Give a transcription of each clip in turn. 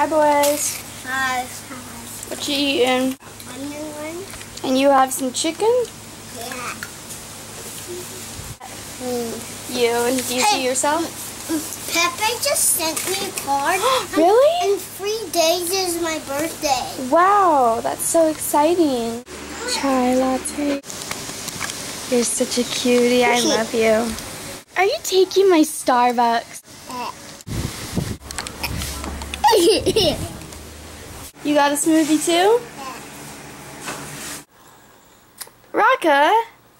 Hi, boys. Hi. What you eating? Onion. And you have some chicken? Yeah. Do you see yourself? Pepe just sent me a card. Really? In 3 days is my birthday. Wow, that's so exciting. Chai latte. You're such a cutie. I love you. Are you taking my Starbucks? You got a smoothie too? Raka?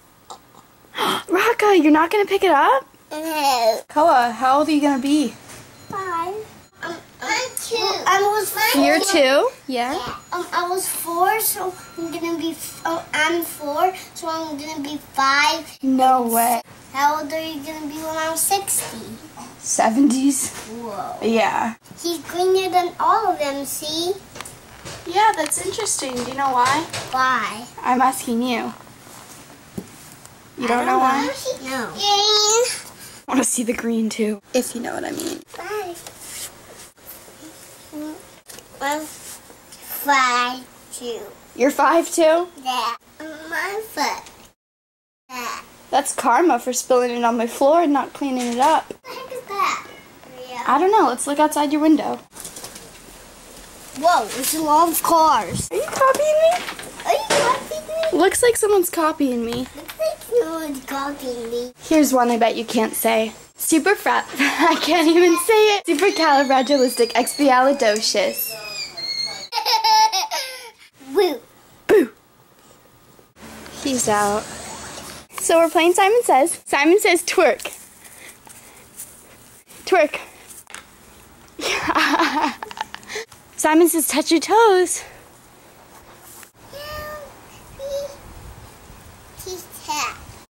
Raka, you're not going to pick it up? No. Koa, how old are you going to be? 5. I'm 2. I was 4. You're 2? Yeah. I was 4, so I'm gonna be. I'm 4, so I'm gonna be 5. No way. How old are you gonna be when I'm 60? 70s? Whoa. Yeah. He's greener than all of them. See? Yeah, that's interesting. Do you know why? Why? I'm asking you. You don't know why? No. I want to see the green too, if you know what I mean. 5, 2. You're 5 too? Yeah. My foot. Yeah. That's karma for spilling it on my floor and not cleaning it up. What the heck is that? Yeah. I don't know. Let's look outside your window. Whoa, there's a lot of cars. Are you copying me? Are you copying me? Looks like someone's copying me. Looks like no one's copying me. Here's one I bet you can't say. I can't even say it. Supercalifragilisticexpialidocious. Woo. Boo. He's out. So we're playing Simon Says. Simon says twerk. Twerk. Simon says touch your toes.